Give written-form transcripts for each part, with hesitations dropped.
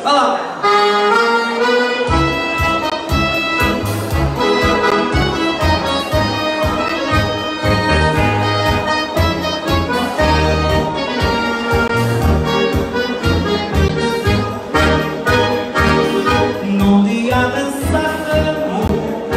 Vai lá. Num dia a dançar de amor,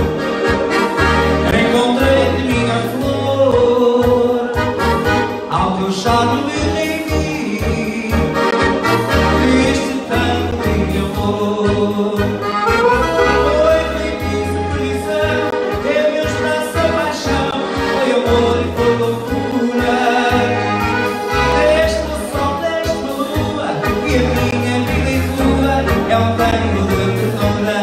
encontrei de minha flor, ao teu charme me rendi, este tanto de amor. Foi feitiço, prisão, teve meus braços a paixão, foi amor e foi loucura. Deste sol, deste lua, e a minha vida e tua é um tango de ternura.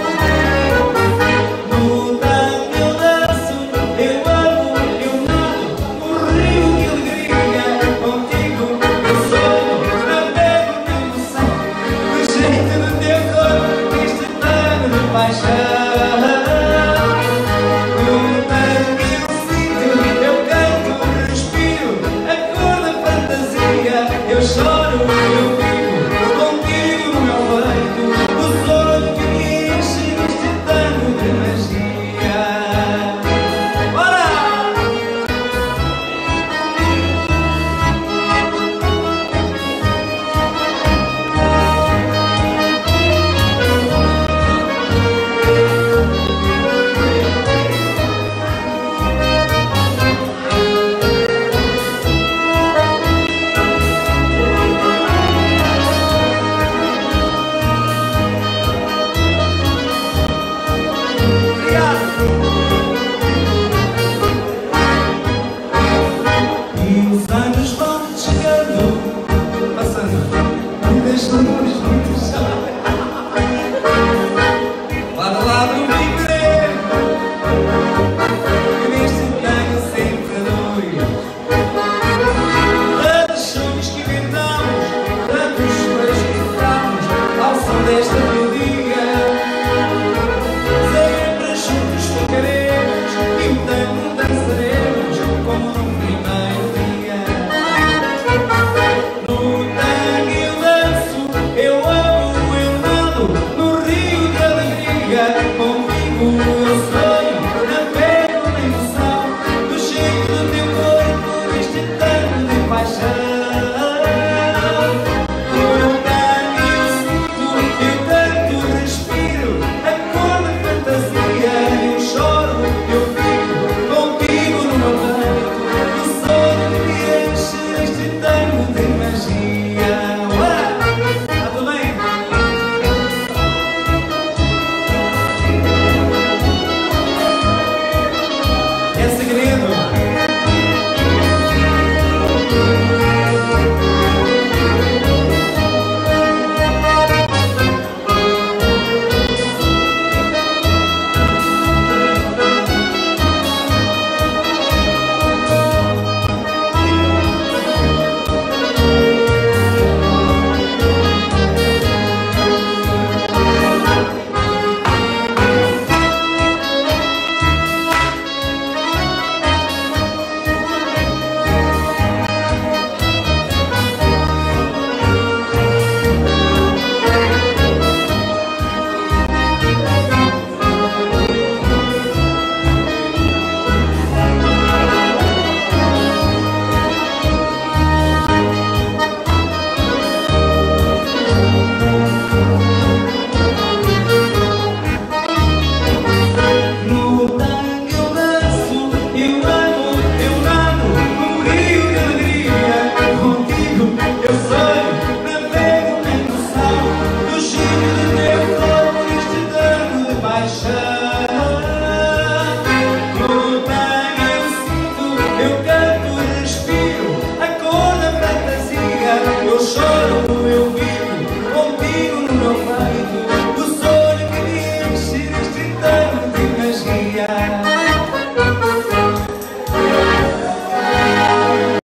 No tango eu danço, eu amo, eu nado, um rio de alegria. Contigo eu sonho, navego de emoção, do jeito do teu corpo, este tango de paixão. No tango eu sinto, eu canto, respiro, a cor da fantasia. Eu choro, eu vivo, contigo no meu peito, o sonho que me enche neste tango de magia. Bora! E os anos vão chegando, passando, e deixam-nos muito chão. Lado a lado viver, e neste tango sempre dois. Tantos sonhos que inventamos, tantos sonhos que damos ao som desta melodia. Sempre juntos ficaremos e o tango dançaremos como num primeiro dia. No tango eu danço, eu amo, eu nado, no rio de alegria. Comigo eu sonho, navego na emoção, do jeito do teu corpo, este tango de paixão. No tango eu sinto, eu canto, respiro, a cor da fantasia. Eu choro, eu fico contigo no meu peito, o sonho que me enche este tango de magia. Ué! Tá tudo bem? É segredo.